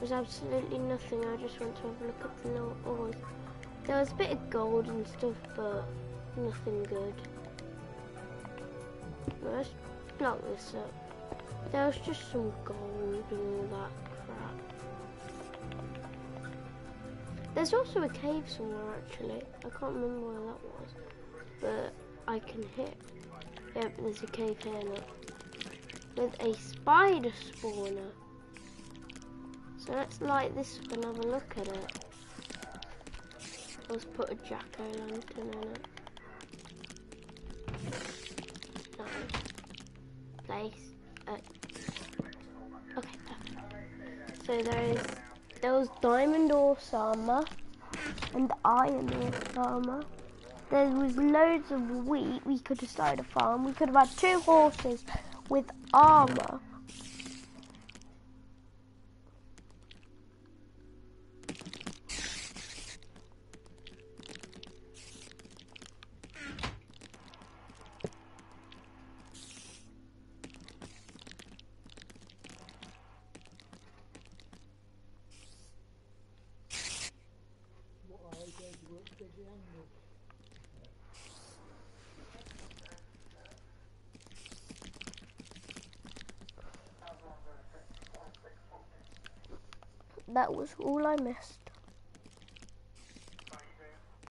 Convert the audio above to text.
was absolutely nothing. I just went to have a look at the ores. There was a bit of gold and stuff, but nothing good. Let's block this up. There was just some gold and all that crap. There's also a cave somewhere actually. I can't remember where that was, but I can hit. Yep, there's a cave here now. With a spider spawner. So let's light this up and have a look at it. Let's put a jack-o'-lantern in it. Nice. Place. Okay, perfect. So there was diamond horse armor and iron horse armor. There was loads of wheat. We could have started a farm. We could have had 2 horses with armor. That was all I missed.